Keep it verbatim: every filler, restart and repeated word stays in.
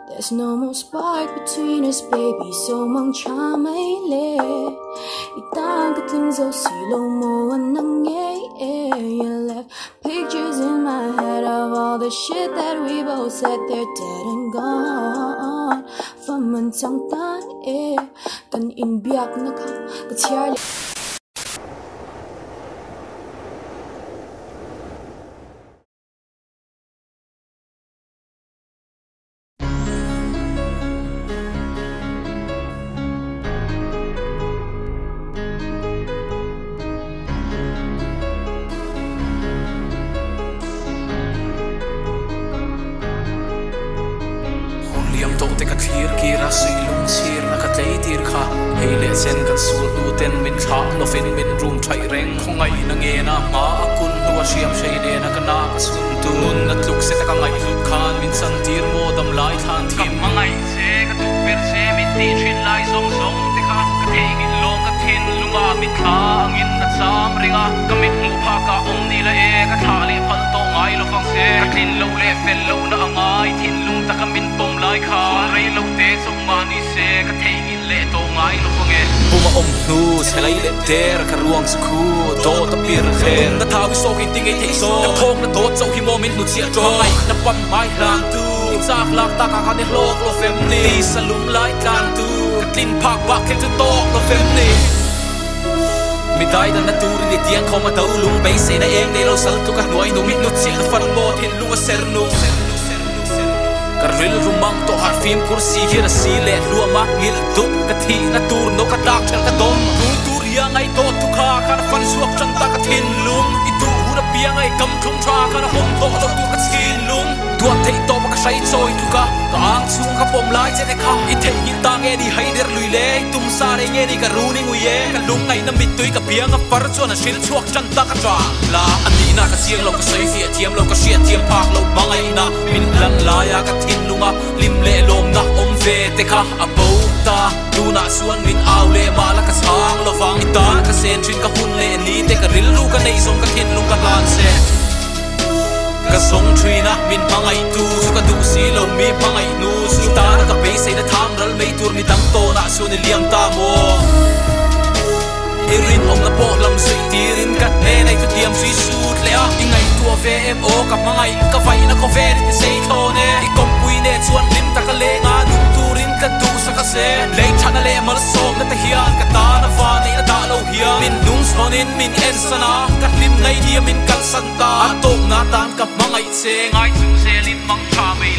There's no more spark between us, baby. So mong cha mấy lệ. Itang kating zo silo mo anang eh. You left pictures in my head of all the shit that we both said. They're dead and gone. From mình trong ta eh. Cần in biak na ka katiar. Te ka clear kira silung sir na ka tlei tir kha hele sen kan sul nu ten min kha no fin min room thai reng khongai na nge na ma akun huwa siam shei de na kana ka sun tu nun na tluk se ta ka ngai lut khan min san tir mo dam lai than thi mangai se ka tu per se min ti thin lai song song te kha ka theng in long ka thin lunga min kha angin na sam ringa ka mit mu pha ka om ni la e ka tha le phal to ngai lo fang se ka thin lo le fel lo na angai thin lung ta ka min pom lai kha ray lo te song mani se ka theng in le to ngai lo fange buma om nu se lai le ter ka ruang su khu to ta pir khen na thawi so kin ting ei thei so ka thong na to chau hi moment nu chia to ngai na pam mai lang tu sak lak ta ka kan lo lo family salum lai tlang tu ka tin phak bak ken tu to lo family mi dai da na tur ni tiang khoma dau lung bei se na eng ne lo sal tu ka noi no mit nu chia na fan mo thin lu ser nu Karil rumang to har film kursi hira sile luama ngil dup kathi na tur no ka dak thel ka dom tu tur ya ngai to tu kha kan fan suak chan ta ka thin lung itu hura pia ngai kam thum tha kan hom to to tu ka skin lung tu thei to ka sai choi tu ka ka ang chung ka pom lai che kha i thei ni ta nge ni hai der lui le tum sa re nge ni ka ru ni nguye ka lung ngai na mit tui ka pia nga par chuan a shil chuak chan ta ka tra la ani na ka siang lo ka sai fi thiam lo ka sia thiam phak lo bangai na min lan la ya ka thin lunga lim le lom na om ve te kha abo ta tu na suan min aw le ma la ka sang lo wang ita ka sen thin ka hun le ni te ka ril lu ka nei song ka thin lung ka lan se ka song trina min pangai tu su ka du si lo mi pangai nu su ta ka pe se na tham ral mei tur ni dang to na su ni liam ta mo irin om na po lam sei tirin kat ne nei tu tiam sui sut le a ingai tu ve em o ka mangai ka vai na ko ve ni sei tho ne i kom pui ne chuan lim ta ka le nga nu turin ka du sa ka se le thana le mal som na ta hian ka ta na va nei na ta lo hian min dung son in min en sana ka lim ngai dia min kal san ta to na tan ka mangai se ngai chu se lim mang tha me